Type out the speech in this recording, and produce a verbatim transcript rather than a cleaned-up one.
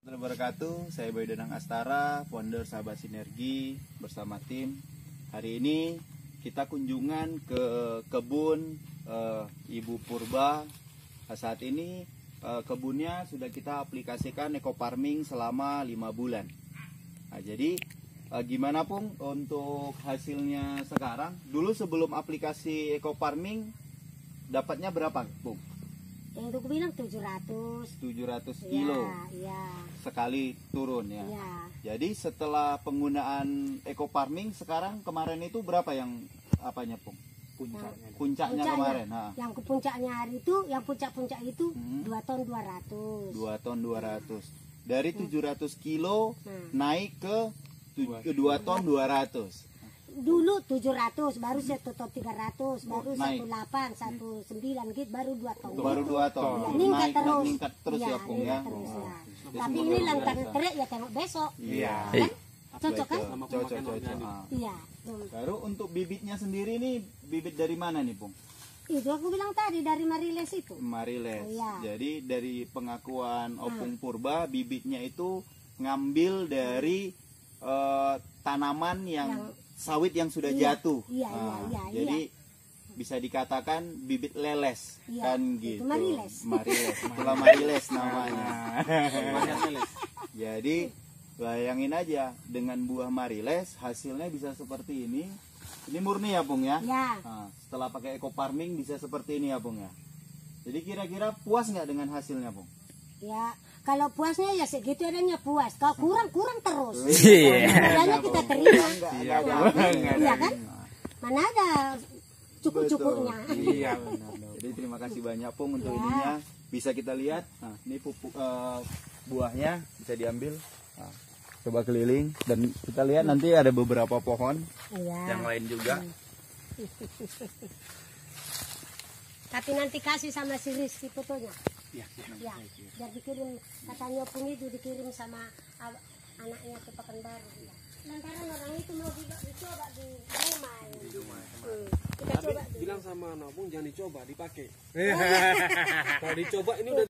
Wabarakatuh, saya Boy Danang Astara, founder Sahabat Sinergi bersama tim. Hari ini kita kunjungan ke kebun uh, Ibu Purba. Saat ini uh, kebunnya sudah kita aplikasikan eco farming selama lima bulan. Nah, jadi uh, gimana Pung untuk hasilnya sekarang? Dulu sebelum aplikasi eco farming dapatnya berapa Pung? Yang itu bilang tujuh ratus. tujuh ratus kilo. Ya, ya. Sekali turun ya. Ya. Jadi setelah penggunaan eco farming sekarang kemarin itu berapa yang apanya Pung? Puncaknya. Puncaknya, Puncaknya, kemarin. Nah. Yang ke puncaknya hari itu, yang puncak-puncak itu Hmm. dua ton dua ratus. dua ton dua ratus. Dari tujuh ratus kilo Hmm. naik ke dua ton dua ratus. Dulu tujuh ratus, baru satu ton tiga ratus, baru naik. satu delapan, satu sembilan gitu, baru dua ton. Baru dua ton. Ya, meningkat Naik, terus. meningkat terus ya, Pung ya. meningkat terus, ya. Jadi Tapi semoga ini luar langkah biasa. terik ya tengok besok. Iya. Kan? Cocok kan? Betul. Cocok, cocok. Ah. Iya. tuh. Baru untuk bibitnya sendiri nih, bibit dari mana nih Pung? Itu aku bilang tadi dari Mariles itu. Mariles. Iya. Jadi dari pengakuan Opung Purba, bibitnya itu ngambil dari eh, tanaman yang, Yang- sawit yang sudah Iya, jatuh. iya, iya, Ah, iya, jadi bisa dikatakan bibit leles, Iya, kan itu gitu. Mariles. Mariles. Itulah Mariles namanya. Jadi bayangin aja dengan buah Mariles hasilnya bisa seperti ini. Ini murni ya Pung ya? Ya. Nah, setelah pakai eco farming bisa seperti ini ya Pung ya. Jadi kira-kira puas nggak dengan hasilnya Pung? Ya, kalau puasnya ya segitu adanya puas. Kalau kurang kurang terus. Iya. Makanya kita terima. Iya, Iya kan? Mana ada cukup-cukupnya. Iya benar. Jadi terima kasih banyak Pung untuk Ya. ininya. Bisa kita lihat. Nah, ini pupuk eh, buahnya bisa diambil. Nah, coba keliling dan kita lihat nanti ada beberapa pohon Iya. yang lain juga. Tapi nanti kasih sama si Rizky fotonya. Ya, Ya, biar dikirim, katanya Opung itu dikirim sama ab- anaknya ke Pekanbaru. Ya. Lantaran orang itu mau di- dicoba di rumah. Hmm. Kita Tapi coba dulu. bilang sama anak pun jangan dicoba, dipakai. Kalau dicoba ini udah